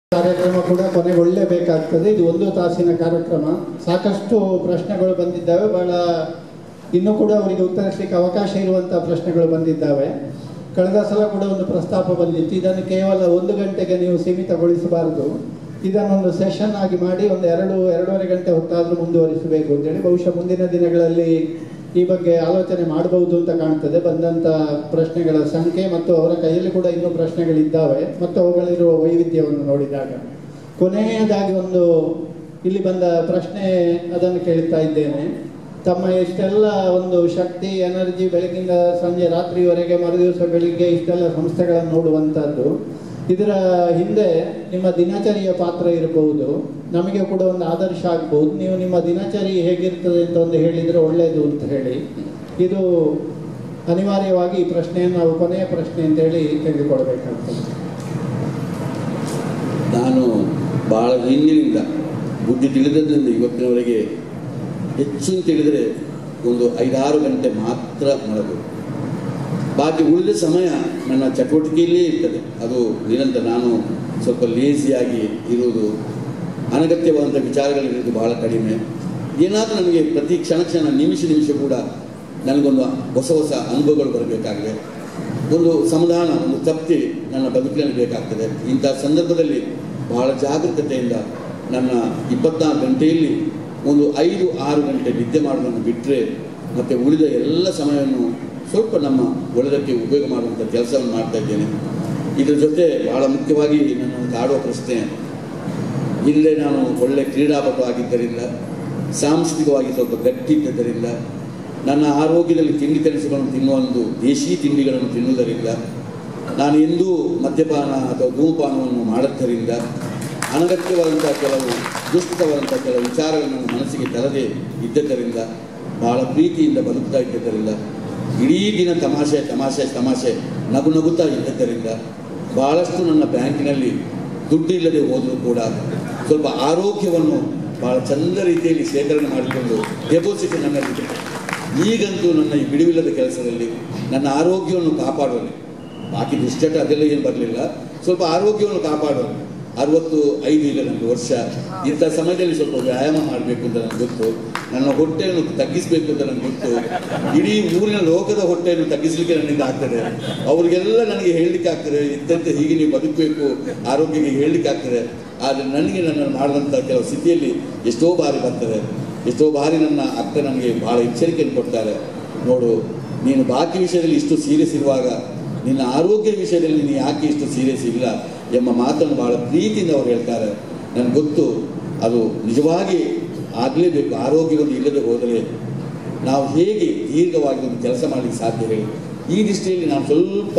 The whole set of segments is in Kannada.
ಕಾರ್ಯಕ್ರಮ ಕೂಡ ಕೊನೆಗೊಳ್ಳಲೇಬೇಕಾಗ್ತದೆ. ಇದು 1 ತಾಸಿನ ಕಾರ್ಯಕ್ರಮ. ಸಾಕಷ್ಟು ಪ್ರಶ್ನೆಗಳು ಬಂದಿದ್ದಾವೆ. ಬಹಳ ಇನ್ನೂ ಕೂಡ ಅವರಿಗೆ ಉತ್ತರಿಸಲಿಕ್ಕೆ ಅವಕಾಶ ಇರುವಂಥ ಪ್ರಶ್ನೆಗಳು ಬಂದಿದ್ದಾವೆ. ಕಳೆದ ಸಲ ಕೂಡ ಒಂದು ಪ್ರಸ್ತಾಪ ಬಂದಿತ್ತು. ಇದನ್ನು ಕೇವಲ 1 ಗಂಟೆಗೆ ನೀವು ಸೀಮಿತಗೊಳಿಸಬಾರದು, ಇದನ್ನೊಂದು ಸೆಷನ್ ಆಗಿ ಮಾಡಿ ಒಂದು 2-2.5 ಗಂಟೆ ಹೊತ್ತಾದರೂ ಮುಂದುವರಿಸಬೇಕು ಅಂತೇಳಿ ಬಹುಶಃ ಮುಂದಿನ ದಿನಗಳಲ್ಲಿ ಈ ಬಗ್ಗೆ ಆಲೋಚನೆ ಮಾಡಬಹುದು ಅಂತ ಕಾಣ್ತದೆ. ಬಂದಂಥ ಪ್ರಶ್ನೆಗಳ ಸಂಖ್ಯೆ ಮತ್ತು ಅವರ ಕೈಯಲ್ಲಿ ಕೂಡ ಇನ್ನೂ ಪ್ರಶ್ನೆಗಳಿದ್ದಾವೆ ಮತ್ತು ಅವುಗಳಿರುವ ವೈವಿಧ್ಯವನ್ನು ನೋಡಿದಾಗ. ಕೊನೆಯದಾಗಿ ಒಂದು ಇಲ್ಲಿ ಬಂದ ಪ್ರಶ್ನೆ ಅದನ್ನು ಕೇಳ್ತಾ ಇದ್ದೇನೆ. ತಮ್ಮ ಇಷ್ಟೆಲ್ಲ ಒಂದು ಶಕ್ತಿ ಎನರ್ಜಿ ಬೆಳಗಿಂದ ಸಂಜೆ ರಾತ್ರಿವರೆಗೆ ಮರುದಿವಸ ಬೆಳಿಗ್ಗೆ ಇಷ್ಟೆಲ್ಲ ಸಂಸ್ಥೆಗಳನ್ನು ನೋಡುವಂಥದ್ದು, ಇದರ ಹಿಂದೆ ನಿಮ್ಮ ದಿನಚರಿಯ ಪಾತ್ರ ಇರಬಹುದು, ನಮಗೆ ಕೂಡ ಒಂದು ಆದರ್ಶ ಆಗ್ಬೋದು. ನೀವು ನಿಮ್ಮ ದಿನಚರಿ ಹೇಗಿರ್ತದೆ ಅಂತ ಒಂದು ಹೇಳಿದರೆ ಒಳ್ಳೆಯದು ಅಂತ ಹೇಳಿ, ಇದು ಅನಿವಾರ್ಯವಾಗಿ ಈ ಪ್ರಶ್ನೆಯನ್ನು ನಾವು ಕೊನೆಯ ಪ್ರಶ್ನೆ ಅಂತೇಳಿ ತೆಗೆದುಕೊಳ್ಬೇಕಾಗ್ತದೆ. ನಾನು ಭಾಳ ಹಿಂದಿನಿಂದ ಬುದ್ಧಿ ತಿಳಿದದ್ರಿಂದ ಇವತ್ತಿನವರೆಗೆ ಹೆಚ್ಚು ತಿಳಿದರೆ ಒಂದು 5-6 ಗಂಟೆ ಮಾತ್ರ ಮಲಗುವುದು. ಬಾಕಿ ಉಳಿದ ಸಮಯ ನನ್ನ ಚಟುವಟಿಕೆಯಲ್ಲೇ ಇರ್ತದೆ. ಅದು ನಿರಂತರ ನಾನು ಸ್ವಲ್ಪ ಲೇಸಿಯಾಗಿ ಇರುವುದು, ಅನಗತ್ಯವಾದಂಥ ವಿಚಾರಗಳಿರೋದು ಬಹಳ ಕಡಿಮೆ. ಏನಾದರೂ ನನಗೆ ಪ್ರತಿ ಕ್ಷಣ ನಿಮಿಷ ಕೂಡ ನನಗೊಂದು ಹೊಸ ಅನುಭವಗಳು ಬರಬೇಕಾಗಿದೆ. ಒಂದು ಸಮಾಧಾನ, ಒಂದು ತೃಪ್ತಿ ನನ್ನ ಬದುಕಿನಲ್ಲಿ ಬೇಕಾಗ್ತದೆ. ಇಂಥ ಸಂದರ್ಭದಲ್ಲಿ ಬಹಳ ಜಾಗರೂಕತೆಯಿಂದ ನನ್ನ 24 ಗಂಟೆಯಲ್ಲಿ ಒಂದು 5-6 ಗಂಟೆ ನಿದ್ದೆ ಮಾಡೋದನ್ನು ಬಿಟ್ಟರೆ ಮತ್ತು ಉಳಿದ ಎಲ್ಲ ಸಮಯವನ್ನು ಸ್ವಲ್ಪ ನಮ್ಮ ಒಳ್ಳೆಯದಕ್ಕೆ ಉಪಯೋಗ ಮಾಡುವಂಥ ಕೆಲಸವನ್ನು ಮಾಡ್ತಾ ಇದ್ದೇನೆ. ಇದರ ಜೊತೆ ಬಹಳ ಮುಖ್ಯವಾಗಿ ನನ್ನನ್ನು ಕಾಡುವ ಪ್ರಶ್ನೆ, ಇಲ್ಲೇ ನಾನು ಒಳ್ಳೆ ಕ್ರೀಡಾಪಟು ಆಗಿದ್ದರಿಂದ, ಸಾಂಸ್ಕೃತಿಕವಾಗಿ ಸ್ವಲ್ಪ ಗಟ್ಟಿ ಇದ್ದದ್ದರಿಂದ, ನನ್ನ ಆರೋಗ್ಯದಲ್ಲಿ ತಿಂಡಿ ತಿನಿಸುಗಳನ್ನು ತಿನ್ನುವ ಒಂದು ದೇಶೀ ತಿಂಡಿಗಳನ್ನು ತಿನ್ನುವುದರಿಂದ, ನಾನು ಎಂದೂ ಮದ್ಯಪಾನ ಅಥವಾ ಧೂಮಪಾನವನ್ನು ಮಾಡುವುದರಿಂದ, ಅನಗತ್ಯವಾದಂಥ ಕೆಲವು ದುಷ್ಟವಾದಂಥ ಕೆಲವು ವಿಚಾರಗಳನ್ನು ನನ್ನ ಮನಸ್ಸಿಗೆ ತರದೇ ಇದ್ದದ್ದರಿಂದ, ಬಹಳ ಪ್ರೀತಿಯಿಂದ ಬದುಕ್ತಾ ಇದ್ದರಿಂದ, ಇಡೀ ದಿನ ತಮಾಷೆ ನಗುತ್ತಾ ಇದ್ದದ್ದರಿಂದ, ಬಹಳಷ್ಟು ನನ್ನ ಬ್ಯಾಂಕಿನಲ್ಲಿ ದುಡ್ಡಿಲ್ಲದೆ ಹೋದರೂ ಕೂಡ ಸ್ವಲ್ಪ ಆರೋಗ್ಯವನ್ನು ಭಾಳ ಚಂದ ರೀತಿಯಲ್ಲಿ ಶೇಖರಣೆ ಮಾಡಿಕೊಂಡು ಡೆಪಾಸಿಟ್ ನನ್ನಲ್ಲಿದೆ. ಈಗಂತೂ ನನ್ನ ಈ ಬಿಡುವಿಲ್ಲದ ಕೆಲಸದಲ್ಲಿ ನನ್ನ ಆರೋಗ್ಯವನ್ನು ಕಾಪಾಡೋದು, ಬಾಕಿ ದುಶ್ಚಟ ಅದೆಲ್ಲ ಏನು ಬರಲಿಲ್ಲ, ಸ್ವಲ್ಪ ಆರೋಗ್ಯವನ್ನು ಕಾಪಾಡೋದು. 65 ಈಗ ನನಗೆ ವರ್ಷ. ಇಂಥ ಸಮಯದಲ್ಲಿ ಸ್ವಲ್ಪ ವ್ಯಾಯಾಮ ಮಾಡಬೇಕು ಅಂತ ನನಗೆ ಗೊತ್ತು. ನನ್ನ ಹೊಟ್ಟೆಯನ್ನು ತಗ್ಗಿಸಬೇಕು ಅಂತ ನನಗೆ ಗೊತ್ತು. ಇಡೀ ಊರಿನ ಲೋಕದ ಹೊಟ್ಟೆಯನ್ನು ತಗ್ಗಿಸಲಿಕ್ಕೆ ನನ್ನಿಂದ ಆಗ್ತದೆ. ಅವರಿಗೆಲ್ಲ ನನಗೆ ಹೇಳಲಿಕ್ಕೆ ಆಗ್ತದೆ, ಇಂಥಂತೆ ಹೀಗೆ ನೀವು ಬದುಕಬೇಕು, ಆರೋಗ್ಯಕ್ಕೆ ಹೇಳಲಿಕ್ಕೆ ಆಗ್ತದೆ. ಆದರೆ ನನಗೆ ನನ್ನನ್ನು ಮಾಡಿದಂಥ ಕೆಲವು ಸ್ಥಿತಿಯಲ್ಲಿ ಎಷ್ಟೋ ಬಾರಿ ಬರ್ತದೆ. ಎಷ್ಟೋ ಬಾರಿ ನನ್ನ ಅಕ್ಕ ನನಗೆ ಭಾಳ ಎಚ್ಚರಿಕೆಯನ್ನು ಕೊಡ್ತಾರೆ, ನೋಡು ನೀನು ಬಾಕಿ ವಿಷಯದಲ್ಲಿ ಇಷ್ಟು ಸೀರಿಯಸ್ ಇರುವಾಗ ನಿನ್ನ ಆರೋಗ್ಯ ವಿಷಯದಲ್ಲಿ ನೀನು ಯಾಕೆ ಇಷ್ಟು ಸೀರಿಯಸ್ ಇಲ್ಲ ಎಂಬ ಮಾತನ್ನು ಭಾಳ ಪ್ರೀತಿಯಿಂದ ಅವರು ಹೇಳ್ತಾರೆ. ನನಗೆ ಗೊತ್ತು, ಅದು ನಿಜವಾಗಿ ಆಗಲೇಬೇಕು. ಆರೋಗ್ಯವನ್ನು ಇಲ್ಲದೆ ಹೋದರೆ ನಾವು ಹೇಗೆ ದೀರ್ಘವಾಗಿ ಒಂದು ಕೆಲಸ ಮಾಡಲಿಕ್ಕೆ ಸಾಧ್ಯ ಹೇಳಿ. ಈ ದೃಷ್ಟಿಯಲ್ಲಿ ನಾನು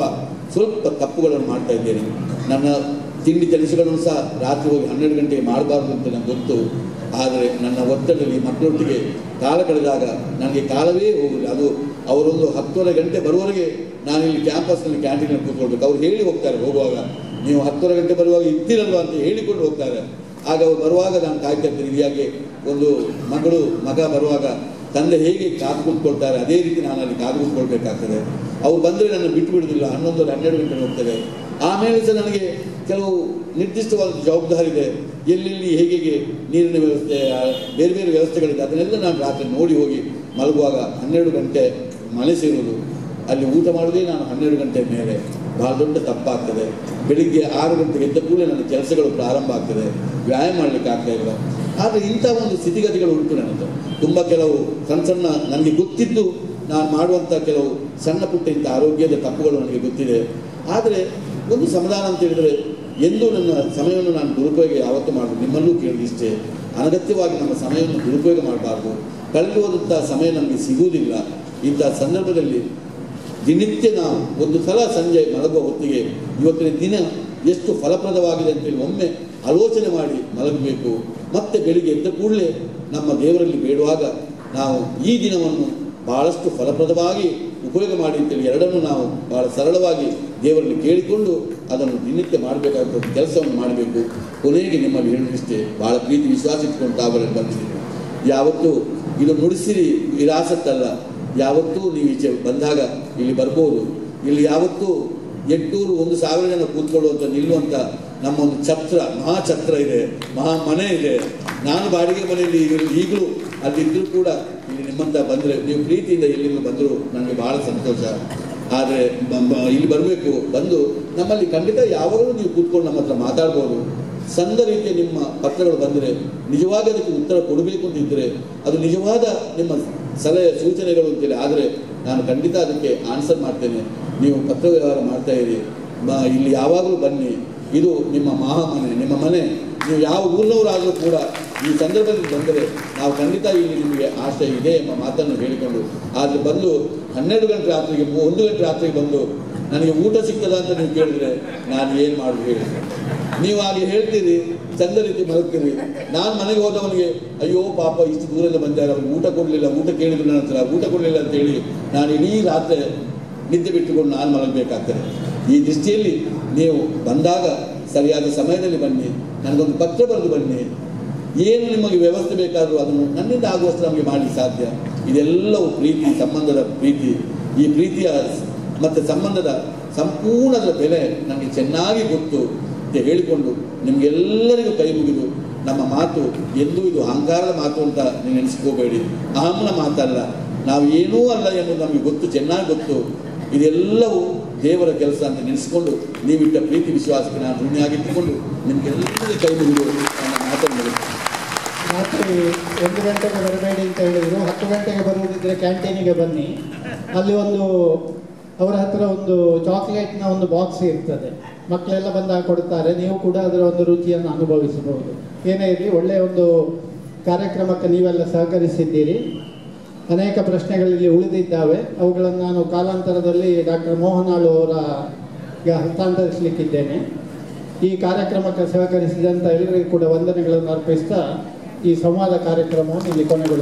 ಸ್ವಲ್ಪ ತಪ್ಪುಗಳನ್ನು ಮಾಡ್ತಾ ಇದ್ದೇನೆ. ನನ್ನ ತಿಂಡಿ ತಿನಿಸುಗಳನ್ನು ಸಹ ರಾತ್ರಿ ಹೋಗಿ 12 ಗಂಟೆಗೆ ಮಾಡಬಾರ್ದು ಅಂತ ನನಗೆ ಗೊತ್ತು. ಆದರೆ ನನ್ನ ಒತ್ತಡದಲ್ಲಿ ಮಕ್ಕಳೊಟ್ಟಿಗೆ ಕಾಲ ಕಳೆದಾಗ ನನಗೆ ಕಾಲವೇ ಹೋಗುವುದು. ಅದು ಅವರೊಂದು 10-12 ಗಂಟೆ ಬರುವವರೆಗೆ ನಾನಿಲ್ಲಿ ಕ್ಯಾಂಪಸ್ನಲ್ಲಿ ಕ್ಯಾಂಟೀನಲ್ಲಿ ಕೂತ್ಕೊಳ್ಬೇಕು. ಅವ್ರು ಹೇಳಿ ಹೋಗ್ತಾರೆ, ಹೋಗುವಾಗ ನೀವು 10-12 ಗಂಟೆ ಬರುವಾಗ ಇದ್ದೀರಲ್ವ ಅಂತ ಹೇಳಿಕೊಂಡು ಹೋಗ್ತಾರೆ. ಆಗ ಅವ್ರು ಬರುವಾಗ ನಾನು ಕಾಯ್ತಾ ಇರ್ತೀನಿ. ಇದಾಗೆ ಒಂದು ಮಗ ಬರುವಾಗ ತಂದೆ ಹೇಗೆ ಕಾದು ಕೂತ್ಕೊಳ್ತಾರೆ ಅದೇ ರೀತಿ ನಾನು ಅಲ್ಲಿ ಕಾದು ಕೂತ್ಕೊಳ್ಬೇಕಾಗ್ತದೆ. ಅವ್ರು ಬಂದರೆ ನನ್ನ ಬಿಟ್ಟು ಬಿಡುವುದಿಲ್ಲ. 11-12 ಗಂಟೆ ಹೋಗ್ತಾರೆ. ಆಮೇಲೆ ಸಹ ನನಗೆ ಕೆಲವು ನಿರ್ದಿಷ್ಟವಾದ ಜವಾಬ್ದಾರಿ ಇದೆ. ಎಲ್ಲೆಲ್ಲಿ ಹೇಗೆ ನೀರಿನ ವ್ಯವಸ್ಥೆ, ಬೇರೆ ಬೇರೆ ವ್ಯವಸ್ಥೆಗಳಿದೆ, ಅದನ್ನೆಲ್ಲ ನಾನು ರಾತ್ರಿ ನೋಡಿ ಹೋಗಿ ಮಲಗುವಾಗ 12 ಗಂಟೆ ಮನೆ ಸೇರುವುದು. ಅಲ್ಲಿ ಊಟ ಮಾಡೋದೇ ನಾನು 12 ಗಂಟೆ ಮೇಲೆ, ಭಾಳ ದೊಡ್ಡ ತಪ್ಪಾಗ್ತದೆ. ಬೆಳಿಗ್ಗೆ 6 ಗಂಟೆಗೆ ಎದ್ದ ಕೂಡಲೇ ನನ್ನ ಕೆಲಸಗಳು ಪ್ರಾರಂಭ ಆಗ್ತದೆ, ವ್ಯಾಯಾಮ ಮಾಡಲಿಕ್ಕೆ ಆಗ್ತಾ ಇಲ್ಲ. ಆದರೆ ಇಂಥ ಒಂದು ಸ್ಥಿತಿಗತಿಗಳು ಉಂಟು ನನ್ನದು. ತುಂಬ ಕೆಲವು ಸಣ್ಣ ನನಗೆ ಗೊತ್ತಿದ್ದು ನಾನು ಮಾಡುವಂಥ ಕೆಲವು ಸಣ್ಣ ಪುಟ್ಟ ಇಂಥ ಆರೋಗ್ಯದ ತಪ್ಪುಗಳು ನನಗೆ ಗೊತ್ತಿದೆ. ಆದರೆ ಒಂದು ಸಮಾಧಾನ ಅಂತ ಹೇಳಿದರೆ, ಎಂದೂ ನನ್ನ ಸಮಯವನ್ನು ನಾನು ದುರುಪಯೋಗ ಯಾವತ್ತೂ ಮಾಡಬೇಕು. ನಿಮ್ಮಲ್ಲೂ ಕೇಳಿದಿಷ್ಟೇ, ಅನಗತ್ಯವಾಗಿ ನಮ್ಮ ಸಮಯವನ್ನು ದುರುಪಯೋಗ ಮಾಡಬಾರ್ದು. ಕಳೆದು ಹೋದಂಥ ಸಮಯ ನಮಗೆ ಸಿಗುವುದಿಲ್ಲ. ಇಂಥ ಸಂದರ್ಭದಲ್ಲಿ ದಿನನಿತ್ಯ ನಾವು ಒಂದು ಸಲ ಸಂಜೆ ಮಲಗುವ ಹೊತ್ತಿಗೆ ಇವತ್ತಿನ ದಿನ ಎಷ್ಟು ಫಲಪ್ರದವಾಗಿದೆ ಅಂತೇಳಿ ಒಮ್ಮೆ ಆಲೋಚನೆ ಮಾಡಿ ಮಲಗಬೇಕು. ಮತ್ತೆ ಬೆಳಿಗ್ಗೆ ಎದ್ದ ಕೂಡಲೇ ನಮ್ಮ ದೇವರಲ್ಲಿ ಬೇಡುವಾಗ ನಾವು ಈ ದಿನವನ್ನು ಭಾಳಷ್ಟು ಫಲಪ್ರದವಾಗಿ ಉಪಯೋಗ ಮಾಡಿ ಅಂತೇಳಿ ಎರಡನ್ನೂ ನಾವು ಭಾಳ ಸರಳವಾಗಿ ದೇವರಲ್ಲಿ ಕೇಳಿಕೊಂಡು ಅದನ್ನು ದಿನನಿತ್ಯ ಮಾಡಬೇಕಾದ ಕೆಲಸವನ್ನು ಮಾಡಬೇಕು. ಕೊನೆಗೆ ನಿಮ್ಮಲ್ಲಿ ಹೇಳುವುದಿಷ್ಟೇ, ಭಾಳ ಪ್ರೀತಿ ವಿಶ್ವಾಸ ಇಟ್ಕೊಂಡು ತಾವರಲ್ಲಿ ಬಂದಿದ್ದೀವಿ. ಯಾವತ್ತೂ ಇದು ನುಡಿಸಿರಿ ವಿರಾಸತ್ತಲ್ಲ. ಯಾವತ್ತೂ ನೀವು ಈಚೆ ಬಂದಾಗ ಇಲ್ಲಿ ಬರ್ಬೋದು. ಇಲ್ಲಿ ಯಾವತ್ತೂ 800-1000 ಜನ ಕೂತ್ಕೊಳ್ಳುವಂಥ ನಿಲ್ಲುವಂಥ ನಮ್ಮ ಒಂದು ಛತ್ರ, ಮಹಾಛತ್ರ ಇದೆ, ಮಹಾ ಮನೆ ಇದೆ. ನಾನು ಬಾಡಿಗೆ ಮನೆಯಲ್ಲಿ ಈಗಲೂ ಅಲ್ಲಿದ್ದರೂ ಕೂಡ ಇಲ್ಲಿ ನಿಮ್ಮಂತ ಬಂದರೆ, ನೀವು ಪ್ರೀತಿಯಿಂದ ಎಲ್ಲಿಂದ ಬಂದರೂ ನನಗೆ ಬಹಳ ಸಂತೋಷ. ಆದರೆ ಇಲ್ಲಿ ಬರಬೇಕು, ಬಂದು ನಮ್ಮಲ್ಲಿ ಖಂಡಿತ ಯಾವಾಗಲೂ ನೀವು ಕೂತ್ಕೊಂಡು ನಮ್ಮ ಹತ್ರ ಮಾತಾಡ್ಬೋದು. ಸಂದ ರೀತಿಯ ನಿಮ್ಮ ಪತ್ರಗಳು ಬಂದರೆ ನಿಜವಾಗಿ ಅದಕ್ಕೆ ಉತ್ತರ ಕೊಡಬೇಕು ಅಂತಿದ್ದರೆ, ಅದು ನಿಜವಾದ ನಿಮ್ಮ ಸಲಹೆ ಸೂಚನೆಗಳು ಅಂತೇಳಿ ಆದರೆ ನಾನು ಖಂಡಿತ ಅದಕ್ಕೆ ಆನ್ಸರ್ ಮಾಡ್ತೇನೆ. ನೀವು ಪತ್ರ ವ್ಯವಹಾರ ಮಾಡ್ತಾ ಇರಿ, ಇಲ್ಲಿ ಯಾವಾಗಲೂ ಬನ್ನಿ. ಇದು ನಿಮ್ಮ ಮಹಾಮನೆ, ನಿಮ್ಮ ಮನೆ. ನೀವು ಯಾವ ಊರಿನವರಾದರೂ ಕೂಡ ಈ ಸಂದರ್ಭದಲ್ಲಿ ಬಂದರೆ ನಾವು ಖಂಡಿತ ಇಲ್ಲಿ ನಿಮಗೆ ಆಶಯ ಇದೆ ಎಂಬ ಮಾತನ್ನು ಹೇಳಿಕೊಂಡು, ಆದರೆ ಬಂದು 12 ಗಂಟೆ ರಾತ್ರಿಗೆ 1 ಗಂಟೆ ರಾತ್ರಿಗೆ ಬಂದು ನನಗೆ ಊಟ ಸಿಗ್ತದ ಅಂತ ನೀವು ಕೇಳಿದ್ರೆ ನಾನು ಏನು ಮಾಡೋದು ಹೇಳಿ? ನೀವು ಹಾಗೆ ಹೇಳ್ತೀರಿ, ಚಂದ ರೀತಿ ಮಲಗ್ತೀರಿ. ನಾನು ಮನೆಗೆ ಹೋದವನಿಗೆ ಅಯ್ಯೋ ಪಾಪ ಇಷ್ಟು ದೂರದಿಂದ ಬಂದಾರೆ, ಅವ್ರಿಗೆ ಊಟ ಕೊಡಲಿಲ್ಲ, ಊಟ ಕೇಳಿದ್ರು ನನ್ನ ಹತ್ರ, ಊಟ ಕೊಡಲಿಲ್ಲ ಅಂತೇಳಿ ನಾನು ಇಡೀ ರಾತ್ರಿ ನಿದ್ದೆ ಬಿಟ್ಟುಕೊಂಡು ನಾನು ಮಲಗಬೇಕಾಗ್ತದೆ. ಈ ದೃಷ್ಟಿಯಲ್ಲಿ ನೀವು ಬಂದಾಗ ಸರಿಯಾದ ಸಮಯದಲ್ಲಿ ಬನ್ನಿ, ನನಗೊಂದು ಪತ್ರ ಬರೆದು ಬನ್ನಿ. ಏನು ನಿಮಗೆ ವ್ಯವಸ್ಥೆ ಬೇಕಾದರೂ ಅದನ್ನು ನನ್ನಿಂದ ಆಗುವಷ್ಟು ನಮಗೆ ಮಾಡಲಿಕ್ಕೆ ಸಾಧ್ಯ. ಇದೆಲ್ಲವೂ ಪ್ರೀತಿ, ಸಂಬಂಧದ ಪ್ರೀತಿ. ಈ ಪ್ರೀತಿಯ ಮತ್ತು ಸಂಬಂಧದ ಸಂಪೂರ್ಣದ ಬೆಲೆ ನನಗೆ ಚೆನ್ನಾಗಿ ಗೊತ್ತು ಅಂತ ಹೇಳಿಕೊಂಡು ನಿಮಗೆಲ್ಲರಿಗೂ ಕೈ ಮುಗಿದು, ನಮ್ಮ ಮಾತು ಎಂದೂ ಇದು ಅಹಂಕಾರದ ಮಾತು ಅಂತ ನೀವು ನೆನೆಸ್ಕೋಬೇಡಿ. ಅಹಂನ ಮಾತಲ್ಲ, ನಾವು ಏನೂ ಅಲ್ಲ ಎಂಬುದು ನಮಗೆ ಗೊತ್ತು, ಚೆನ್ನಾಗಿ ಗೊತ್ತು. ಇದೆಲ್ಲವೂ ದೇವರ ಕೆಲಸ ಅಂತ ನೆನೆಸ್ಕೊಂಡು ನೀವಿಟ್ಟ ಪ್ರೀತಿ ವಿಶ್ವಾಸಕ್ಕೆ ನಾನು ಋಣಿಯಾಗಿಟ್ಟುಕೊಂಡು ನಿಮಗೆಲ್ಲರಿಗೂ ಕೈ ಮುಗಿದು ನನ್ನ ಮಾತನ್ನು ರಾತ್ರಿ 1 ಗಂಟೆಗೆ ಬರಬೇಡಿ ಅಂತ ಹೇಳಿದರು. 10 ಗಂಟೆಗೆ ಬರುವುದಿದ್ದರೆ ಕ್ಯಾಂಟೀನಿಗೆ ಬನ್ನಿ. ಅಲ್ಲಿ ಅವರ ಹತ್ರ ಒಂದು ಚಾಕ್ಲೇಟ್ನ ಒಂದು ಬಾಕ್ಸ್ ಇರ್ತದೆ, ಮಕ್ಕಳೆಲ್ಲ ಬಂದಾಗ ಕೊಡ್ತಾರೆ. ನೀವು ಕೂಡ ಅದರ ಒಂದು ರುಚಿಯನ್ನು ಅನುಭವಿಸಬಹುದು. ಏನೇ ಇರಲಿ, ಒಳ್ಳೆಯ ಒಂದು ಕಾರ್ಯಕ್ರಮಕ್ಕೆ ನೀವೆಲ್ಲ ಸಹಕರಿಸಿದ್ದೀರಿ. ಅನೇಕ ಪ್ರಶ್ನೆಗಳಲ್ಲಿ ಉಳಿದಿದ್ದಾವೆ, ಅವುಗಳನ್ನು ನಾನು ಕಾಲಾಂತರದಲ್ಲಿ ಡಾಕ್ಟರ್ ಮೋಹನಾಳು ಅವರಿಗೆ ಹಸ್ತಾಂತರಿಸಲಿಕ್ಕಿದ್ದೇನೆ. ಈ ಕಾರ್ಯಕ್ರಮಕ್ಕೆ ಸಹಕರಿಸಿದಂಥ ಎಲ್ಲರಿಗೂ ಕೂಡ ವಂದನೆಗಳನ್ನು ಅರ್ಪಿಸ್ತಾ ಈ ಸಂವಾದ ಕಾರ್ಯಕ್ರಮವನ್ನು ಇಲ್ಲಿ ಕೊನೆಗೊಳಿಸುತ್ತೇನೆ.